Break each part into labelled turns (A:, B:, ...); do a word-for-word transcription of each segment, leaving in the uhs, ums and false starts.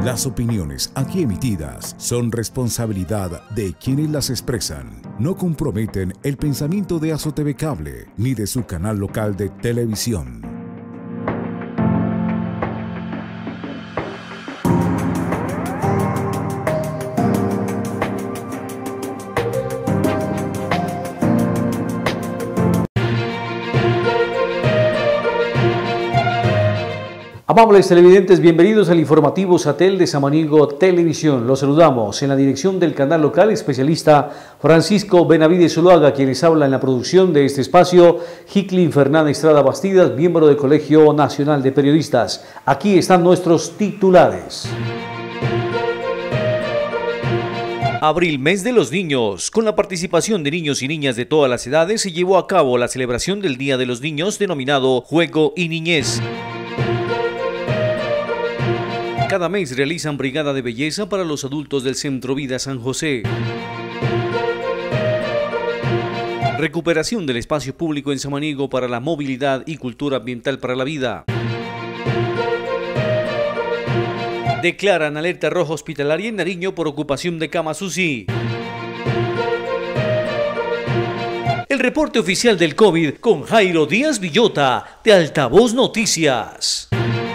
A: Las opiniones aquí emitidas son responsabilidad de quienes las expresan. No comprometen el pensamiento de Azo T V Cable ni de su canal local de televisión.
B: Amables televidentes, bienvenidos al informativo Satel de Samaniego Televisión. Los saludamos en la dirección del canal local, especialista Francisco Benavides Zuluaga, quienes habla en la producción de este espacio, Jiclin Fernández Estrada Bastidas, miembro del Colegio Nacional de Periodistas. Aquí están nuestros titulares. Abril, mes de los niños. Con la participación de niños y niñas de todas las edades, se llevó a cabo la celebración del Día de los Niños, denominado Juego y Niñez. Cada mes realizan brigada de belleza para los adultos del Centro Vida San José. Recuperación del espacio público en Samaniego para la movilidad y cultura ambiental para la vida. Declaran alerta roja hospitalaria en Nariño por ocupación de camas U C I. El reporte oficial del COVID con Jairo Díaz Villota de Altavoz Noticias.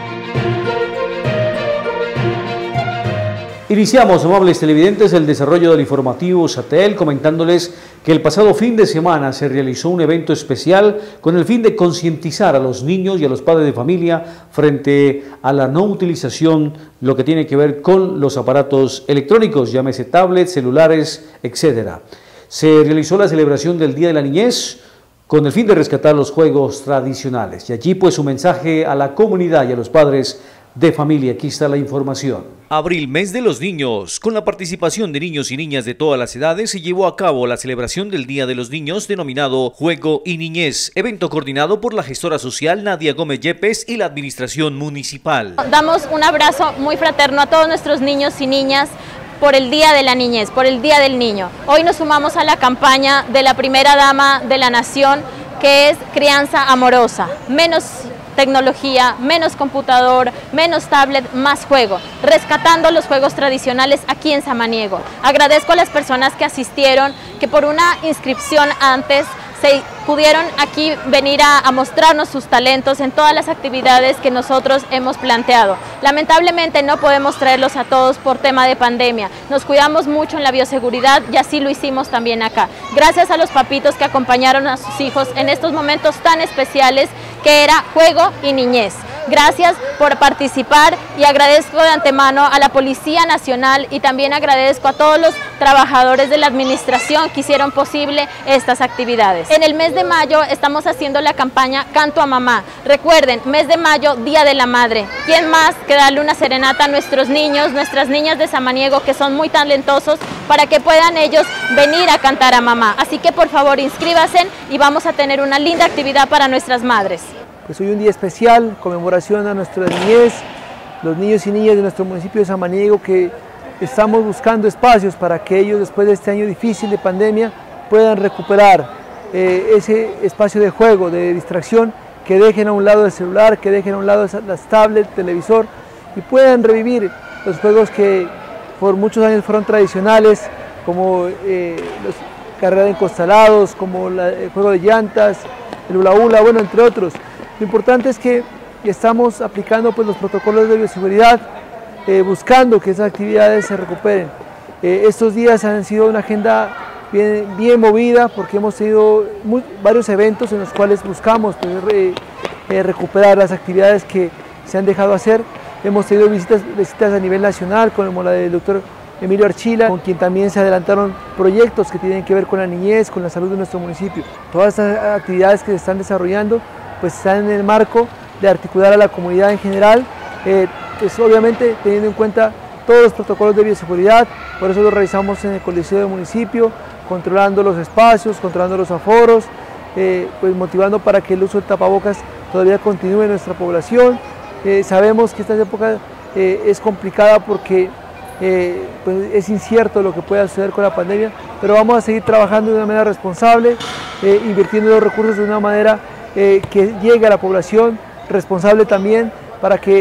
B: Iniciamos, amables televidentes, el desarrollo del informativo Satel, comentándoles que el pasado fin de semana se realizó un evento especial con el fin de concientizar a los niños y a los padres de familia frente a la no utilización, lo que tiene que ver con los aparatos electrónicos, llámese tablets, celulares, etcétera. Se realizó la celebración del Día de la Niñez con el fin de rescatar los juegos tradicionales. Y allí pues su mensaje a la comunidad y a los padres de familia. Aquí está la información. Abril, mes de los niños. Con la participación de niños y niñas de todas las edades, se llevó a cabo la celebración del Día de los Niños, denominado Juego y Niñez, evento coordinado por la gestora social Nadia Gómez Yepes y la administración municipal.
C: Damos un abrazo muy fraterno a todos nuestros niños y niñas por el Día de la Niñez, por el Día del Niño. Hoy nos sumamos a la campaña de la primera dama de la nación, que es crianza amorosa, menos tecnología, menos computador, menos tablet, más juego, rescatando los juegos tradicionales aquí en Samaniego. Agradezco a las personas que asistieron, que por una inscripción antes se pudieron aquí venir a, a mostrarnos sus talentos en todas las actividades que nosotros hemos planteado. Lamentablemente no podemos traerlos a todos por tema de pandemia. Nos cuidamos mucho en la bioseguridad y así lo hicimos también acá. Gracias a los papitos que acompañaron a sus hijos en estos momentos tan especiales que era Juego y Niñez. Gracias por participar y agradezco de antemano a la Policía Nacional y también agradezco a todos los trabajadores de la administración que hicieron posible estas actividades. En el mes de mayo estamos haciendo la campaña Canto a Mamá. Recuerden, mes de mayo, Día de la Madre. ¿Quién más que darle una serenata a nuestros niños, nuestras niñas de Samaniego que son muy talentosos para que puedan ellos venir a cantar a mamá? Así que por favor inscríbanse y vamos a tener una linda actividad para nuestras madres.
D: Pues hoy un día especial, conmemoración a nuestra niñez, los niños y niñas de nuestro municipio de Samaniego, que estamos buscando espacios para que ellos después de este año difícil de pandemia puedan recuperar eh, ese espacio de juego, de distracción, que dejen a un lado el celular, que dejen a un lado las tablets, televisor y puedan revivir los juegos que por muchos años fueron tradicionales, como eh, los carreras de encostalados, como la, el juego de llantas, el hula hula, bueno, entre otros. Lo importante es que estamos aplicando pues, los protocolos de bioseguridad, eh, buscando que esas actividades se recuperen. Eh, estos días han sido una agenda bien, bien movida porque hemos tenido muy, varios eventos en los cuales buscamos pues, re, eh, recuperar las actividades que se han dejado hacer. Hemos tenido visitas, visitas a nivel nacional, como la del doctor Emilio Archila, con quien también se adelantaron proyectos que tienen que ver con la niñez, con la salud de nuestro municipio. Todas estas actividades que se están desarrollando pues están en el marco de articular a la comunidad en general, eh, pues obviamente teniendo en cuenta todos los protocolos de bioseguridad, por eso lo realizamos en el Coliseo del municipio, controlando los espacios, controlando los aforos, eh, pues motivando para que el uso de tapabocas todavía continúe en nuestra población. Eh, sabemos que esta época eh, es complicada porque eh, pues es incierto lo que pueda suceder con la pandemia, pero vamos a seguir trabajando de una manera responsable, eh, invirtiendo los recursos de una manera Eh, que llegue a la población, responsable también, para que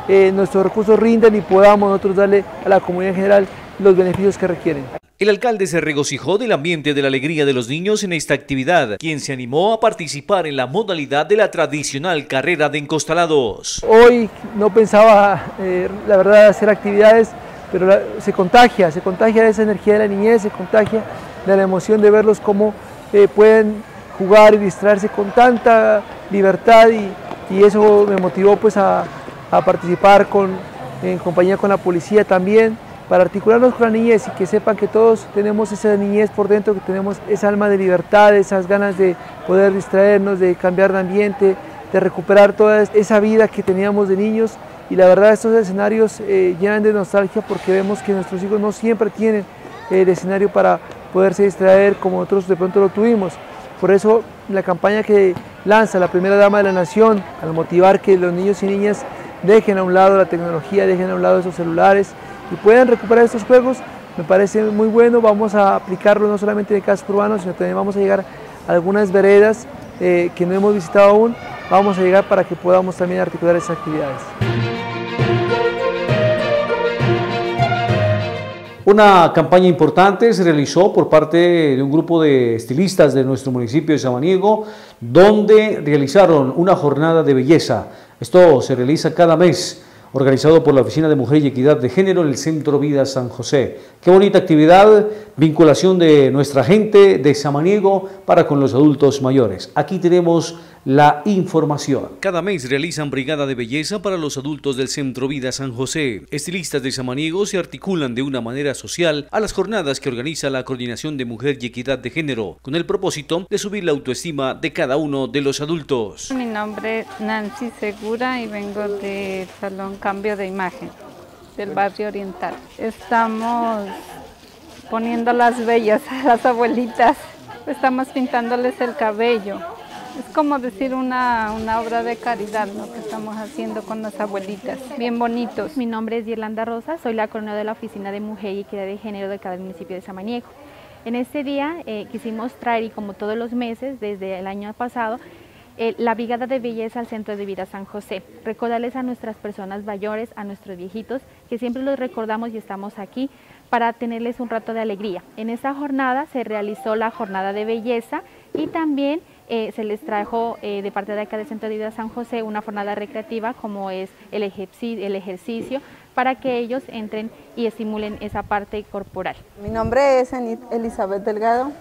D: eh, nuestros recursos rindan y podamos nosotros darle a la comunidad en general los beneficios que requieren.
B: El alcalde se regocijó del ambiente de la alegría de los niños en esta actividad, quien se animó a participar en la modalidad de la tradicional carrera de encostalados.
D: Hoy no pensaba, eh, la verdad, hacer actividades, pero la, se contagia, se contagia de esa energía de la niñez, se contagia de la emoción de verlos cómo eh, pueden jugar y distraerse con tanta libertad y, y eso me motivó pues a, a participar con, en compañía con la policía también, para articularnos con la niñez y que sepan que todos tenemos esa niñez por dentro, que tenemos esa alma de libertad, esas ganas de poder distraernos, de cambiar de ambiente, de recuperar toda esa vida que teníamos de niños. Y la verdad estos escenarios eh, llenan de nostalgia porque vemos que nuestros hijos no siempre tienen el escenario para poderse distraer como nosotros de pronto lo tuvimos. Por eso la campaña que lanza la primera dama de la nación, al motivar que los niños y niñas dejen a un lado la tecnología, dejen a un lado esos celulares, y puedan recuperar estos juegos, me parece muy bueno. Vamos a aplicarlo no solamente en el casco urbano, sino también vamos a llegar a algunas veredas eh, que no hemos visitado aún, vamos a llegar para que podamos también articular esas actividades.
B: Una campaña importante se realizó por parte de un grupo de estilistas de nuestro municipio de Samaniego, donde realizaron una jornada de belleza. Esto se realiza cada mes, organizado por la Oficina de Mujer y Equidad de Género en el Centro Vida San José. Qué bonita actividad, vinculación de nuestra gente de Samaniego para con los adultos mayores. Aquí tenemos la información. Cada mes realizan brigada de belleza para los adultos del Centro Vida San José. Estilistas de Samaniego se articulan de una manera social a las jornadas que organiza la Coordinación de Mujer y Equidad de Género, con el propósito de subir la autoestima de cada uno de los adultos.
E: Mi nombre es Nancy Segura y vengo del Salón Cambio de Imagen del Barrio Oriental. Estamos poniendo las bellas a las abuelitas, estamos pintándoles el cabello. Es como decir una, una obra de caridad, ¿no?, que estamos haciendo con las abuelitas, bien bonitos.
F: Mi nombre es Yolanda Rosa, soy la coordinadora de la Oficina de Mujer y Equidad de Género de cada municipio de Samaniego. En este día eh, quisimos traer, y como todos los meses, desde el año pasado, eh, la brigada de belleza al Centro de Vida San José. Recordarles a nuestras personas mayores, a nuestros viejitos, que siempre los recordamos y estamos aquí para tenerles un rato de alegría. En esta jornada se realizó la jornada de belleza y también Eh, se les trajo eh, de parte de acá del Centro de Vida San José una jornada recreativa como es el ejercicio, el ejercicio para que ellos entren y estimulen esa parte corporal.
G: Mi nombre es Elizabeth Delgado,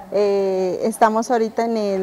G: eh, estamos ahorita en el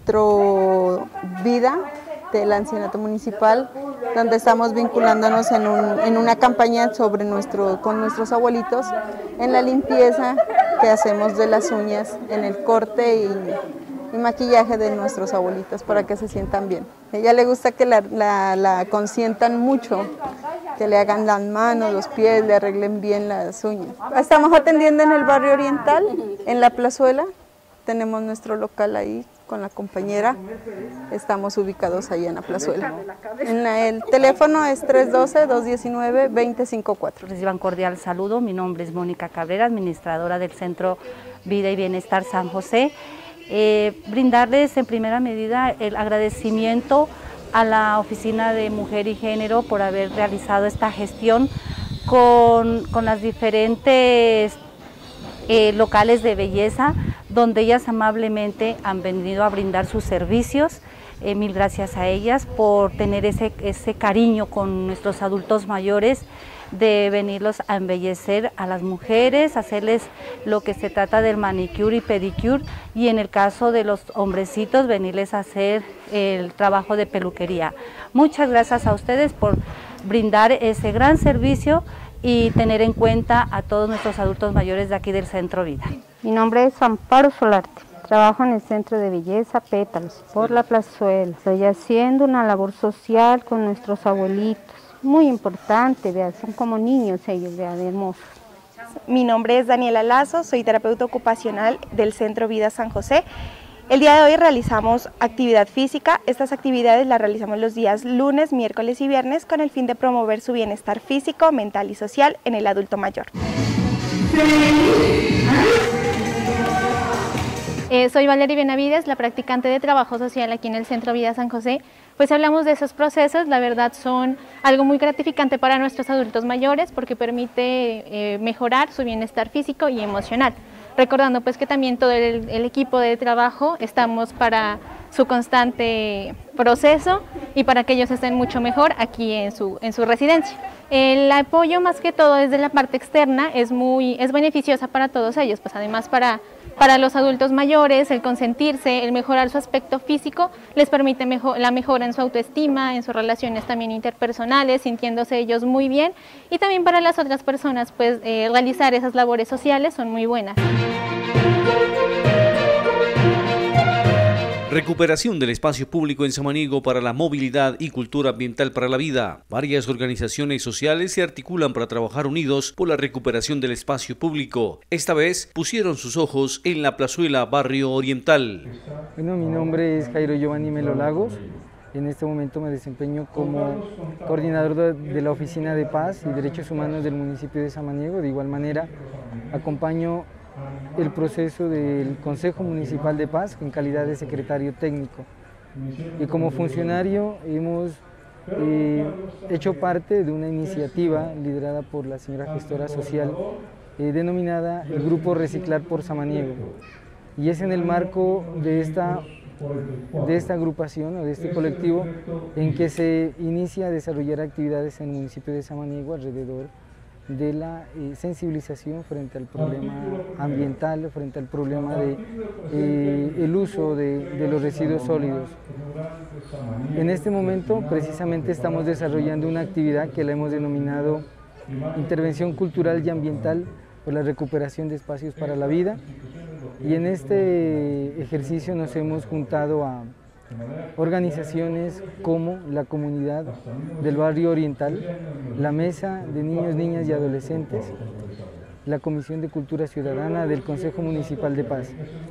G: Centro Vida del Ancianato Municipal, donde estamos vinculándonos en, un, en una campaña sobre nuestro, con nuestros abuelitos, en la limpieza que hacemos de las uñas, en el corte y y maquillaje de nuestros abuelitos para que se sientan bien. A ella le gusta que la, la, la consientan mucho, que le hagan las manos, los pies, le arreglen bien las uñas. Estamos atendiendo en el Barrio Oriental, en la Plazuela, tenemos nuestro local ahí con la compañera, estamos ubicados ahí en la Plazuela. En la, el teléfono es tres uno dos, dos uno nueve, dos cero cinco cuatro.
H: Reciban cordial saludo, mi nombre es Mónica Cabrera, administradora del Centro Vida y Bienestar San José. Eh, brindarles en primera medida el agradecimiento a la Oficina de Mujer y Género por haber realizado esta gestión con, con las diferentes eh, locales de belleza, donde ellas amablemente han venido a brindar sus servicios. Eh, mil gracias a ellas por tener ese, ese cariño con nuestros adultos mayores, de venirlos a embellecer a las mujeres, hacerles lo que se trata del manicure y pedicure, y en el caso de los hombrecitos venirles a hacer el trabajo de peluquería. Muchas gracias a ustedes por brindar ese gran servicio y tener en cuenta a todos nuestros adultos mayores de aquí del Centro Vida.
E: Mi nombre es Amparo Solarte, trabajo en el Centro de Belleza Pétalos, por la Plazuela. Estoy haciendo una labor social con nuestros abuelitos. Muy importante, vean, son como niños ellos, vean, hermosos.
I: Mi nombre es Daniela Lazo, soy terapeuta ocupacional del Centro Vida San José. El día de hoy realizamos actividad física. Estas actividades las realizamos los días lunes, miércoles y viernes con el fin de promover su bienestar físico, mental y social en el adulto mayor.
J: Eh, soy Valeria Benavides, la practicante de trabajo social aquí en el Centro Vida San José. Pues hablamos de esos procesos, la verdad son algo muy gratificante para nuestros adultos mayores porque permite eh, mejorar su bienestar físico y emocional. Recordando pues que también todo el, el equipo de trabajo estamos para su constante proceso y para que ellos estén mucho mejor aquí en su, en su residencia. El apoyo más que todo desde la parte externa es, muy, es beneficiosa para todos ellos, pues además para, para los adultos mayores el consentirse, el mejorar su aspecto físico les permite mejor, la mejora en su autoestima, en sus relaciones también interpersonales, sintiéndose ellos muy bien, y también para las otras personas pues eh, realizar esas labores sociales son muy buenas.
B: Recuperación del espacio público en Samaniego para la movilidad y cultura ambiental para la vida. Varias organizaciones sociales se articulan para trabajar unidos por la recuperación del espacio público. Esta vez pusieron sus ojos en la plazuela Barrio Oriental.
K: Bueno, mi nombre es Jairo Giovanni Melo Lagos. En este momento me desempeño como coordinador de la Oficina de Paz y Derechos Humanos del municipio de Samaniego. De igual manera, acompaño el proceso del Consejo Municipal de Paz en calidad de secretario técnico. Y como funcionario hemos eh, hecho parte de una iniciativa liderada por la señora gestora social eh, denominada el Grupo Reciclar por Samaniego. Y es en el marco de esta, de esta agrupación o de este colectivo en que se inicia a desarrollar actividades en el municipio de Samaniego alrededor de la eh, sensibilización frente al problema ambiental, frente al problema de eh, el uso de, de los residuos sólidos. En este momento precisamente estamos desarrollando una actividad que la hemos denominado Intervención Cultural y Ambiental por la recuperación de espacios para la vida, y en este ejercicio nos hemos juntado a organizaciones como la Comunidad del Barrio Oriental, la Mesa de Niños, Niñas y Adolescentes, la Comisión de Cultura Ciudadana del Consejo Municipal de Paz,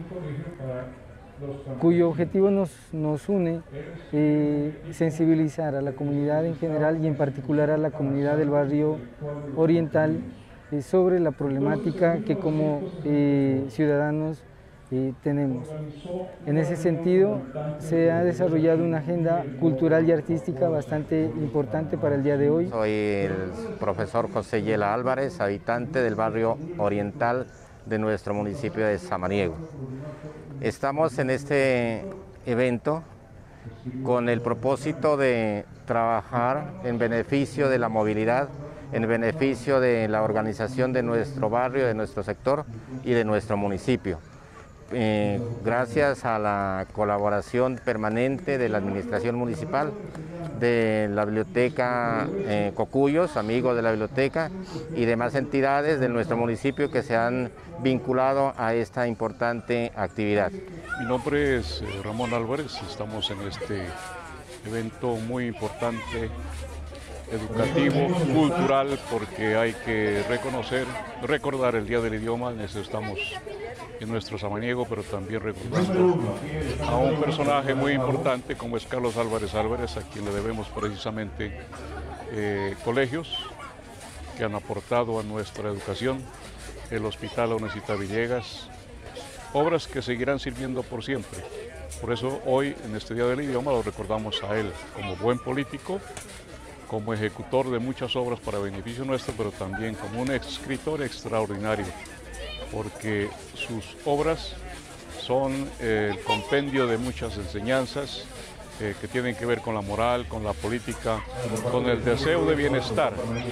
K: cuyo objetivo nos, nos une eh, sensibilizar a la comunidad en general y en particular a la comunidad del Barrio Oriental eh, sobre la problemática que como eh, ciudadanos Eh, tenemos. En ese sentido, se ha desarrollado una agenda cultural y artística bastante importante para el día de hoy.
L: Soy el profesor José Yela Álvarez, habitante del barrio oriental de nuestro municipio de Samaniego. Estamos en este evento con el propósito de trabajar en beneficio de la movilidad, en beneficio de la organización de nuestro barrio, de nuestro sector y de nuestro municipio. Eh, gracias a la colaboración permanente de la administración municipal, de la biblioteca eh, Cocuyos, amigos de la biblioteca, y demás entidades de nuestro municipio que se han vinculado a esta importante actividad.
M: Mi nombre es Ramón Álvarez, estamos en este evento muy importante, educativo, cultural, porque hay que reconocer, recordar el Día del Idioma. En eso estamos en nuestro Samaniego, pero también recordando a un personaje muy importante como es Carlos Álvarez Álvarez, a quien le debemos precisamente eh, colegios que han aportado a nuestra educación, el Hospital Onesita Villegas, obras que seguirán sirviendo por siempre. Por eso hoy, en este Día del Idioma, lo recordamos a él como buen político, como ejecutor de muchas obras para beneficio nuestro, pero también como un escritor extraordinario, porque sus obras son el compendio de muchas enseñanzas eh, que tienen que ver con la moral, con la política, con el deseo de bienestar.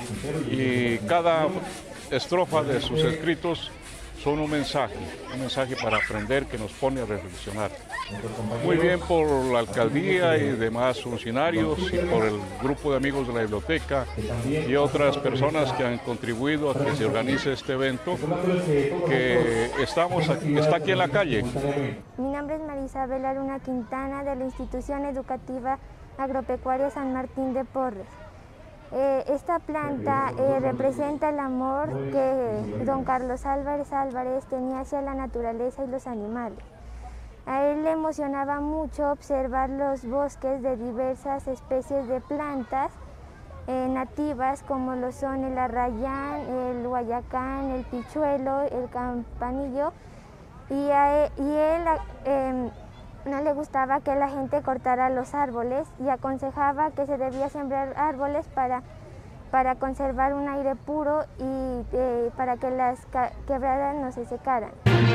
M: Y cada estrofa de sus escritos son un mensaje, un mensaje para aprender que nos pone a reflexionar. Muy bien por la alcaldía y demás funcionarios y por el grupo de amigos de la biblioteca y otras personas que han contribuido a que se organice este evento, que estamos aquí, está aquí en la calle.
N: Mi nombre es María Isabel Luna Quintana, de la Institución Educativa Agropecuaria San Martín de Porres. Eh, esta planta eh, representa el amor que don Carlos Álvarez Álvarez tenía hacia la naturaleza y los animales. A él le emocionaba mucho observar los bosques de diversas especies de plantas eh, nativas, como lo son el arrayán, el guayacán, el pichuelo, el campanillo, y, a él, y él eh, no le gustaba que la gente cortara los árboles y aconsejaba que se debía sembrar árboles para, para conservar un aire puro y eh, para que las quebradas no se secaran.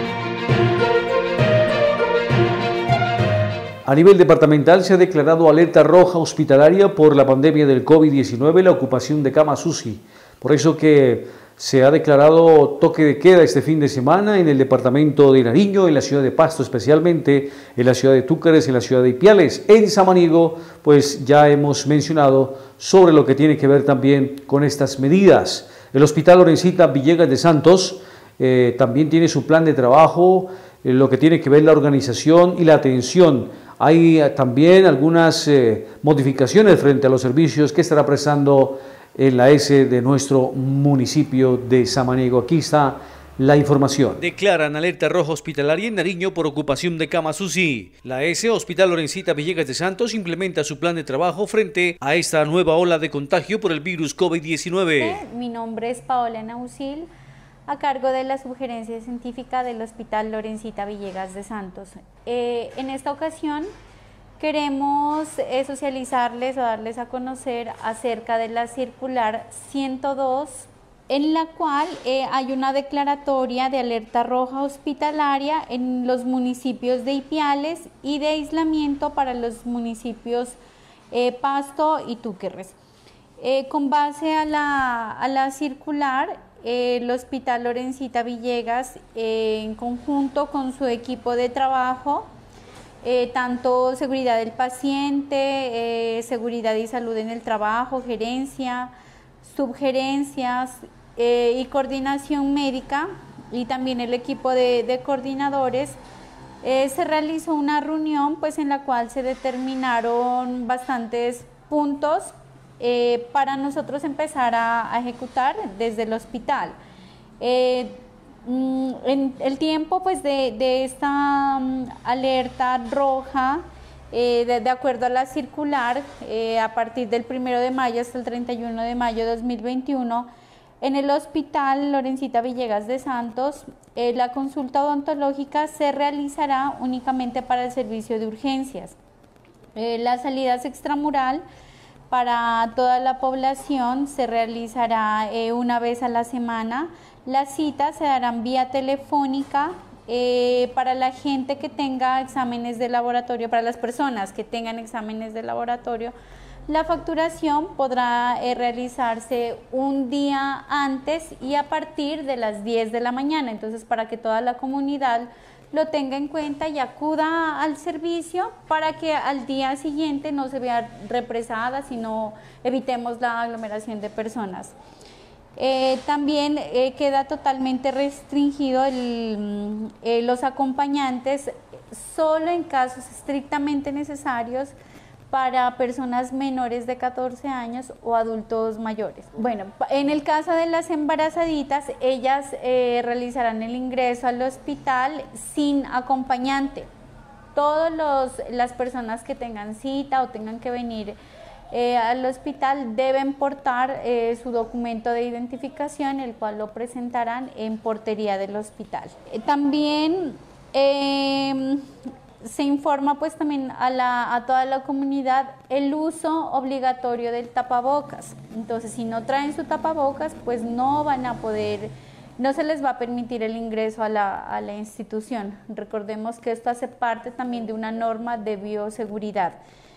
B: A nivel departamental se ha declarado alerta roja hospitalaria por la pandemia del COVID diecinueve y la ocupación de camas U C I. Por eso que se ha declarado toque de queda este fin de semana en el departamento de Nariño, en la ciudad de Pasto especialmente, en la ciudad de Túcares, en la ciudad de Ipiales. En Samaniego, pues ya hemos mencionado sobre lo que tiene que ver también con estas medidas. El Hospital Lorencita Villegas de Santos eh, también tiene su plan de trabajo, eh, lo que tiene que ver la organización y la atención. Hay eh, también algunas eh, modificaciones frente a los servicios que estará prestando en la S de nuestro municipio de Samaniego. Aquí está la información. Declaran alerta roja hospitalaria en Nariño por ocupación de camas U C I. La S, Hospital Lorencita Villegas de Santos, implementa su plan de trabajo frente a esta nueva ola de contagio por el virus COVID diecinueve.
O: Mi nombre es Paola Nausil, a cargo de la Subgerencia Científica del Hospital Lorencita Villegas de Santos. Eh, en esta ocasión queremos eh, socializarles o darles a conocer acerca de la circular ciento dos, en la cual eh, hay una declaratoria de alerta roja hospitalaria en los municipios de Ipiales y de aislamiento para los municipios eh, Pasto y Túquerres. Eh, con base a la, a la circular, eh, el Hospital Lorencita Villegas, eh, en conjunto con su equipo de trabajo, Eh, tanto seguridad del paciente, eh, seguridad y salud en el trabajo, gerencia, subgerencias eh, y coordinación médica, y también el equipo de, de coordinadores, eh, se realizó una reunión pues, en la cual se determinaron bastantes puntos eh, para nosotros empezar a, a ejecutar desde el hospital. Eh, En el tiempo pues, de, de esta um, alerta roja, eh, de, de acuerdo a la circular, eh, a partir del primero de mayo hasta el treinta y uno de mayo de dos mil veintiuno, en el Hospital Lorencita Villegas de Santos, eh, la consulta odontológica se realizará únicamente para el servicio de urgencias. Eh, las salidas extramural para toda la población se realizará eh, una vez a la semana. Las citas se darán vía telefónica eh, para la gente que tenga exámenes de laboratorio, para las personas que tengan exámenes de laboratorio. La facturación podrá eh, realizarse un día antes y a partir de las diez de la mañana, entonces para que toda la comunidad lo tenga en cuenta y acuda al servicio para que al día siguiente no se vea represada, sino evitemos la aglomeración de personas. Eh, también eh, queda totalmente restringido el, eh, los acompañantes solo en casos estrictamente necesarios para personas menores de catorce años o adultos mayores. Bueno, en el caso de las embarazaditas, ellas eh, realizarán el ingreso al hospital sin acompañante. Todas las personas que tengan cita o tengan que venir Eh, al hospital deben portar eh, su documento de identificación, el cual lo presentarán en portería del hospital. Eh, también eh, se informa pues también a, la, a toda la comunidad el uso obligatorio del tapabocas. Entonces, si no traen su tapabocas, pues no van a poder, no se les va a permitir el ingreso a la, a la institución. Recordemos que esto hace parte también de una norma de bioseguridad.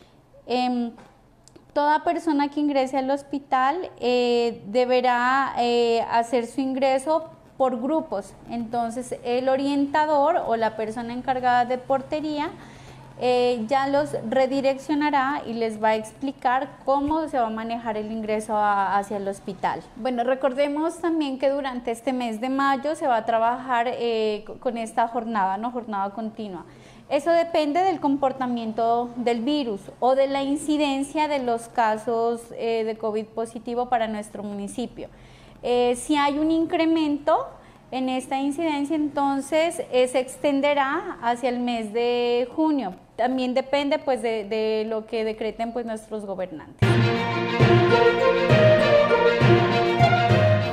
O: Eh, Toda persona que ingrese al hospital eh, deberá eh, hacer su ingreso por grupos. Entonces, el orientador o la persona encargada de portería eh, ya los redireccionará y les va a explicar cómo se va a manejar el ingreso a, hacia el hospital. Bueno, recordemos también que durante este mes de mayo se va a trabajar eh, con esta jornada, ¿no? Jornada continua. Eso depende del comportamiento del virus o de la incidencia de los casos eh, de COVID positivo para nuestro municipio. Eh, si hay un incremento en esta incidencia, entonces eh, se extenderá hacia el mes de junio. También depende pues, de, de lo que decreten pues, nuestros gobernantes.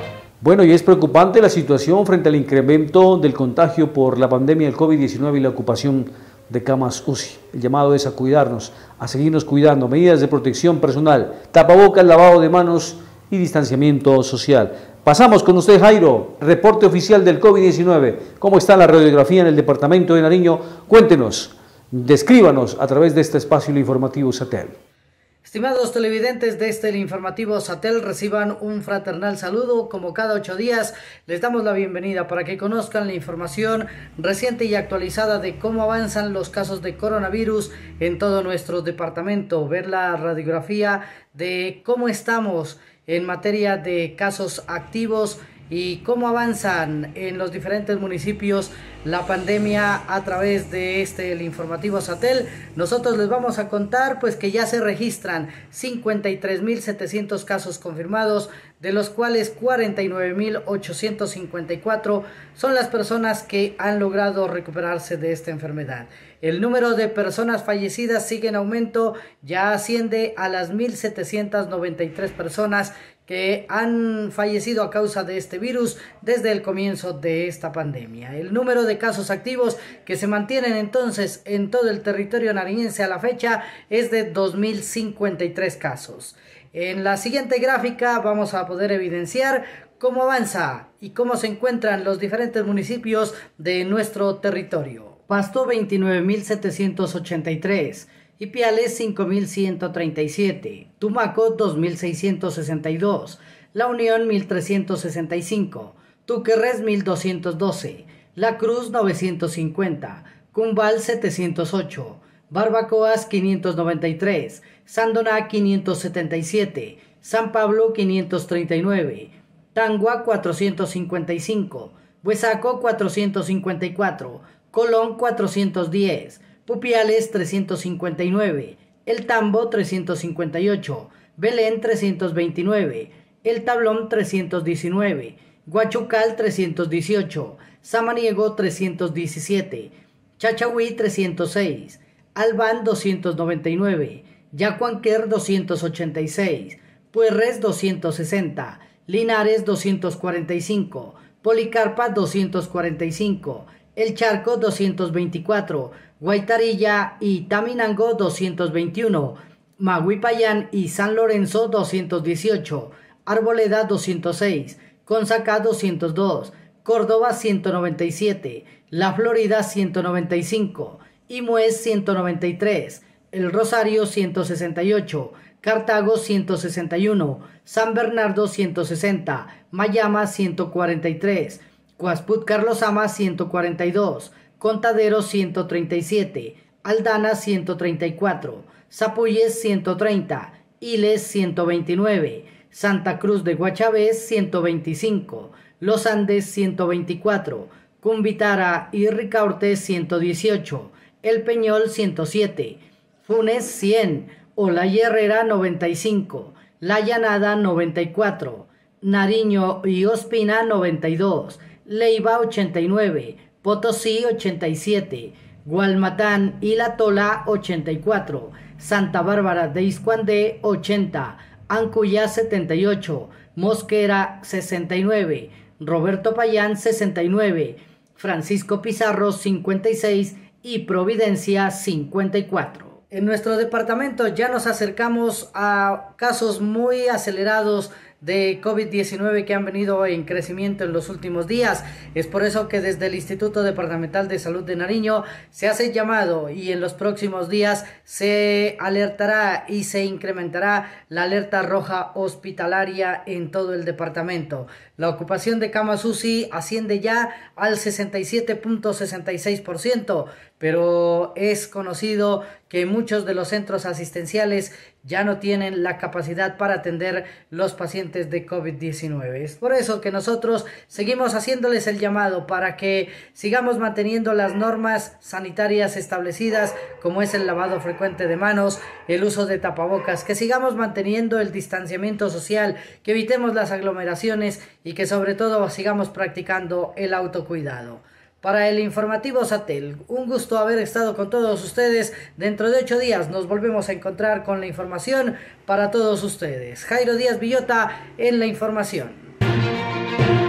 B: Bueno, y es preocupante la situación frente al incremento del contagio por la pandemia del COVID diecinueve y la ocupación de camas U C I. El llamado es a cuidarnos, a seguirnos cuidando, medidas de protección personal, tapabocas, lavado de manos y distanciamiento social. Pasamos con usted, Jairo, reporte oficial del COVID diecinueve. ¿Cómo está la radiografía en el departamento de Nariño? Cuéntenos, descríbanos a través de este espacio informativo Satel.
P: Estimados televidentes de este informativo Satel, reciban un fraternal saludo. Como cada ocho días, les damos la bienvenida para que conozcan la información reciente y actualizada de cómo avanzan los casos de coronavirus en todo nuestro departamento. Ver la radiografía de cómo estamos en materia de casos activos y cómo avanzan en los diferentes municipios la pandemia a través de este el informativo Satel. Nosotros les vamos a contar pues que ya se registran cincuenta y tres mil setecientos casos confirmados, de los cuales cuarenta y nueve mil ochocientos cincuenta y cuatro son las personas que han logrado recuperarse de esta enfermedad. El número de personas fallecidas sigue en aumento, ya asciende a las mil setecientos noventa y tres personas que han fallecido a causa de este virus desde el comienzo de esta pandemia. El número de casos activos que se mantienen entonces en todo el territorio nariñense a la fecha es de dos mil cincuenta y tres casos. En la siguiente gráfica vamos a poder evidenciar cómo avanza y cómo se encuentran los diferentes municipios de nuestro territorio. Pasto veintinueve mil setecientos ochenta y tres, Ipiales cinco mil ciento treinta y siete, Tumaco dos mil seiscientos sesenta y dos, La Unión mil trescientos sesenta y cinco, Tuquerres mil doscientos doce, La Cruz novecientos cincuenta, Cumbal setecientos ocho, Barbacoas quinientos noventa y tres, Sandoná quinientos setenta y siete, San Pablo quinientos treinta y nueve, Tangua cuatrocientos cincuenta y cinco, Huesaco cuatrocientos cincuenta y cuatro, Colón cuatrocientos diez, Pupiales trescientos cincuenta y nueve, El Tambo trescientos cincuenta y ocho, Belén trescientos veintinueve, El Tablón trescientos diecinueve, Guachucal trescientos dieciocho, Samaniego trescientos diecisiete, Chachahuí trescientos seis, Albán doscientos noventa y nueve, Yacuanquer doscientos ochenta y seis, Puerres doscientos sesenta, Linares doscientos cuarenta y cinco, Policarpa doscientos cuarenta y cinco, El Charco doscientos veinticuatro, Guaitarilla y Taminango doscientos veintiuno, Maguipayán y San Lorenzo doscientos dieciocho, Arboleda doscientos seis, Consacá doscientos dos, Córdoba ciento noventa y siete, La Florida ciento noventa y cinco, Imués ciento noventa y tres, El Rosario ciento sesenta y ocho, Cartago ciento sesenta y uno, San Bernardo ciento sesenta, Mayama ciento cuarenta y tres, Cuasput Carlosama ciento cuarenta y dos, Contadero ciento treinta y siete, Aldana ciento treinta y cuatro, Zapuyes ciento treinta, Iles ciento veintinueve, Santa Cruz de Guachavés ciento veinticinco, Los Andes ciento veinticuatro, Cumbitara y Ricaurte ciento dieciocho, El Peñol ciento siete, Funes cien, Olaya Herrera noventa y cinco, La Llanada noventa y cuatro, Nariño y Ospina noventa y dos, Leiva ochenta y nueve, Potosí ochenta y siete, Gualmatán y La Tola ochenta y cuatro, Santa Bárbara de Izcuandé ochenta, Ancuya setenta y ocho, Mosquera sesenta y nueve, Roberto Payán sesenta y nueve, Francisco Pizarro cincuenta y seis y Providencia cincuenta y cuatro. En nuestro departamento ya nos acercamos a casos muy acelerados de COVID diecinueve que han venido en crecimiento en los últimos días. Es por eso que desde el Instituto Departamental de Salud de Nariño se hace llamado y en los próximos días se alertará y se incrementará la alerta roja hospitalaria en todo el departamento. La ocupación de camas U C I asciende ya al sesenta y siete punto sesenta y seis por ciento, pero es conocido que muchos de los centros asistenciales ya no tienen la capacidad para atender los pacientes de COVID diecinueve. Es por eso que nosotros seguimos haciéndoles el llamado para que sigamos manteniendo las normas sanitarias establecidas, como es el lavado frecuente de manos, el uso de tapabocas, que sigamos manteniendo el distanciamiento social, que evitemos las aglomeraciones y que sobre todo sigamos practicando el autocuidado. Para el informativo Satel, un gusto haber estado con todos ustedes. Dentro de ocho días nos volvemos a encontrar con la información para todos ustedes. Jairo Díaz Villota en la información.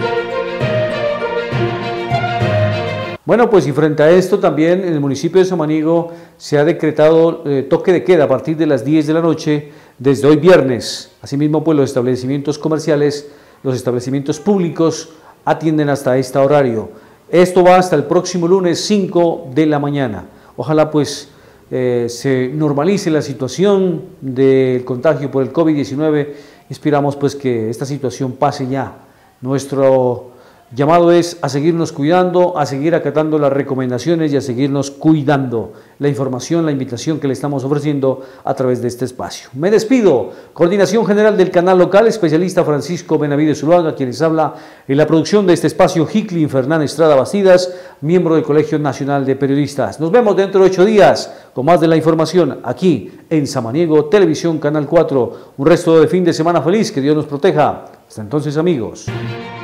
B: Bueno, pues y frente a esto también en el municipio de Samaniego se ha decretado eh, toque de queda a partir de las diez de la noche desde hoy viernes. Asimismo, pues los establecimientos comerciales, los establecimientos públicos atienden hasta este horario. Esto va hasta el próximo lunes cinco de la mañana. Ojalá pues eh, se normalice la situación del contagio por el COVID diecinueve. Esperamos pues que esta situación pase ya. Nuestro llamado es a seguirnos cuidando, a seguir acatando las recomendaciones y a seguirnos cuidando. La información, la invitación que le estamos ofreciendo a través de este espacio. Me despido. Coordinación General del Canal Local, especialista Francisco Benavides Zuluaga, quien les habla en la producción de este espacio, Hicklin Fernán Estrada Bastidas, miembro del Colegio Nacional de Periodistas. Nos vemos dentro de ocho días con más de la información aquí en Samaniego Televisión Canal cuatro. Un resto de fin de semana feliz, que Dios nos proteja. Hasta entonces, amigos.